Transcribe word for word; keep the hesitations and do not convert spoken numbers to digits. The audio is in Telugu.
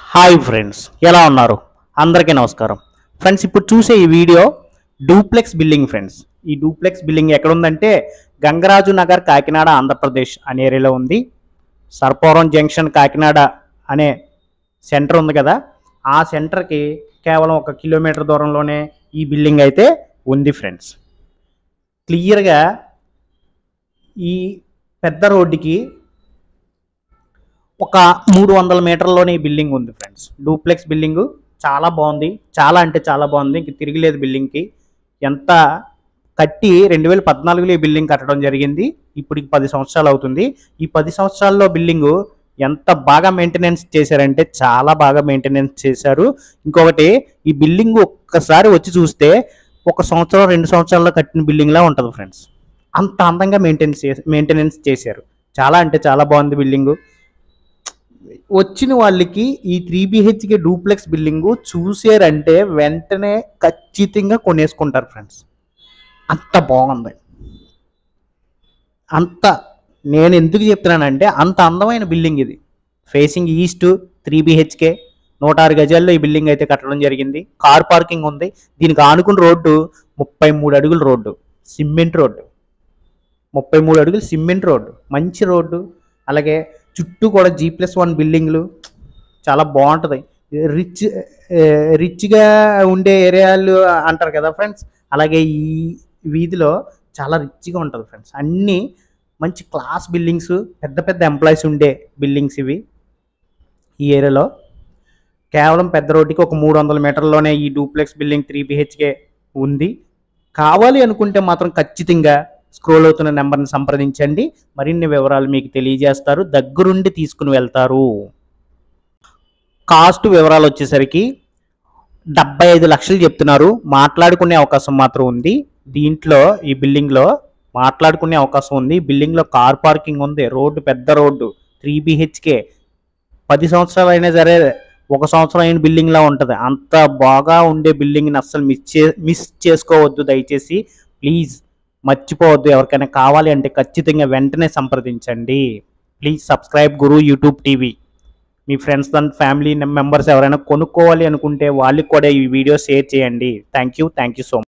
హాయ్ ఫ్రెండ్స్, ఎలా ఉన్నారు? అందరికీ నమస్కారం. ఫ్రెండ్స్, ఇప్పుడు చూసే ఈ వీడియో డూప్లెక్స్ బిల్డింగ్. ఫ్రెండ్స్, ఈ డూప్లెక్స్ బిల్డింగ్ ఎక్కడ ఉందంటే గంగరాజు నగర్, కాకినాడ, ఆంధ్రప్రదేశ్ అనే ఏరియాలో ఉంది. సర్పవరం జంక్షన్ కాకినాడ అనే సెంటర్ ఉంది కదా, ఆ సెంటర్కి కేవలం ఒక కిలోమీటర్ దూరంలోనే ఈ బిల్డింగ్ అయితే ఉంది. ఫ్రెండ్స్, క్లియర్గా ఈ పెద్ద రోడ్డుకి ఒక మూడు వందల మీటర్లోనే ఈ బిల్డింగ్ ఉంది. ఫ్రెండ్స్, డూప్లెక్స్ బిల్డింగ్ చాలా బాగుంది, చాలా అంటే చాలా బాగుంది. ఇంక తిరిగిలేదు బిల్డింగ్కి. ఎంత కట్టి రెండు వేల పద్నాలుగులో ఈ బిల్డింగ్ కట్టడం జరిగింది. ఇప్పటికి పది సంవత్సరాలు అవుతుంది. ఈ పది సంవత్సరాల్లో బిల్డింగు ఎంత బాగా మెయింటెనెన్స్ చేశారంటే చాలా బాగా మెయింటెనెన్స్ చేశారు. ఇంకొకటి, ఈ బిల్డింగ్ ఒక్కసారి వచ్చి చూస్తే ఒక సంవత్సరం రెండు సంవత్సరాల్లో కట్టిన బిల్డింగ్లా ఉంటుంది. ఫ్రెండ్స్, అంత అందంగా మెయింటెనెన్స్ మెయింటెనెన్స్ చేశారు. చాలా అంటే చాలా బాగుంది బిల్డింగు. వచ్చిన వాళ్ళకి ఈ త్రీ బిహెచ్కే డూప్లెక్స్ బిల్డింగు చూసారంటే వెంటనే ఖచ్చితంగా కొనేసుకుంటారు. ఫ్రెండ్స్, అంత బాగుంది. అంత నేను ఎందుకు చెప్తున్నానంటే అంత అందమైన బిల్డింగ్ ఇది. ఫేసింగ్ ఈస్ట్, త్రీ బిహెచ్కే, నూట ఆరు గజాల్లో ఈ బిల్డింగ్ అయితే కట్టడం జరిగింది. కార్ పార్కింగ్ ఉంది. దీనికి ఆనుకున్న రోడ్డు ముప్పై మూడు అడుగుల రోడ్డు, సిమెంట్ రోడ్డు. ముప్పై మూడు అడుగులు సిమెంట్ రోడ్డు, మంచి రోడ్డు. అలాగే చుట్టూ కూడా జీ ప్లస్ వన్ బిల్డింగ్లు, చాలా బాగుంటుంది. రిచ్ రిచ్గా ఉండే ఏరియాలు అంటారు కదా ఫ్రెండ్స్, అలాగే ఈ వీధిలో చాలా రిచ్గా ఉంటుంది. ఫ్రెండ్స్, అన్నీ మంచి క్లాస్ బిల్డింగ్స్, పెద్ద పెద్ద ఎంప్లాయీస్ ఉండే బిల్డింగ్స్ ఇవి. ఈ ఏరియాలో కేవలం పెద్ద రోడ్డుకి ఒక మూడు వందల మీటర్లోనే ఈ డూప్లెక్స్ బిల్డింగ్ త్రీ బిహెచ్కే ఉంది. కావాలి అనుకుంటే మాత్రం ఖచ్చితంగా స్క్రోల్ అవుతున్న నెంబర్ని సంప్రదించండి. మరిన్ని వివరాలు మీకు తెలియజేస్తారు, దగ్గరుండి తీసుకుని వెళ్తారు. కాస్ట్ వివరాలు వచ్చేసరికి డెబ్బై ఐదు లక్షలు చెప్తున్నారు. మాట్లాడుకునే అవకాశం మాత్రం ఉంది. దీంట్లో ఈ బిల్డింగ్లో మాట్లాడుకునే అవకాశం ఉంది. బిల్డింగ్లో కార్ పార్కింగ్ ఉంది. రోడ్డు పెద్ద రోడ్డు, త్రీ బిహెచ్కే. పది సంవత్సరాలు అయినా సరే ఒక సంవత్సరం అయిన బిల్డింగ్లా ఉంటుంది. అంత బాగా ఉండే బిల్డింగ్ని అస్సలు మిస్ చే మిస్ చేసుకోవద్దు. దయచేసి ప్లీజ్ మర్చిపోవద్దు. ఎవరికైనా కావాలి అంటే ఖచ్చితంగా వెంటనే సంప్రదించండి. Please subscribe Guru YouTube TV. మీ ఫ్రెండ్స్ అండ్ ఫ్యామిలీ మెంబర్స్ ఎవరైనా కొనుక్కోవాలి అనుకుంటే వాళ్ళకి కూడా ఈ వీడియో షేర్ చేయండి. Thank you thank you so much.